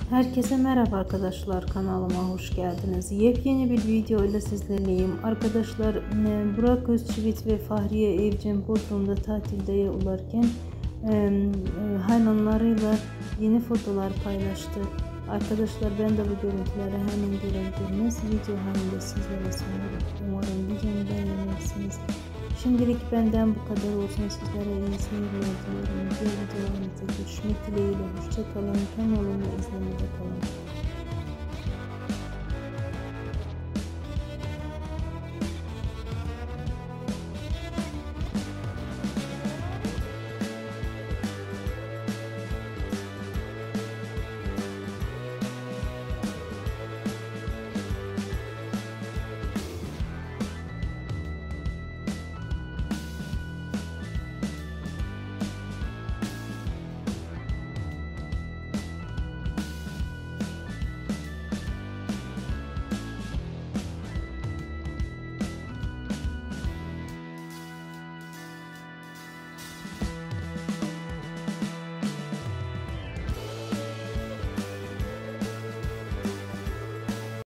Herkese merhaba arkadaşlar, kanalıma hoş geldiniz. Yepyeni bir video ile sizlerleyim. Arkadaşlar, Burak Özçivit ve Fahriye Evcen Bodrum'da tatilde olarken hayranlarıyla yeni fotolar paylaştı. Arkadaşlar, ben de bu görüntüleri hemen görebilirsiniz. Video halinde sizlere sunuyorum. Umarım videomu beğenirsiniz. Şimdilik benden bu kadar olsun. Sizlere iyi seyirler diliyorum. Diğer videolarımızda görüşmek dileğiyle. Hoşçakalın. Kanalıma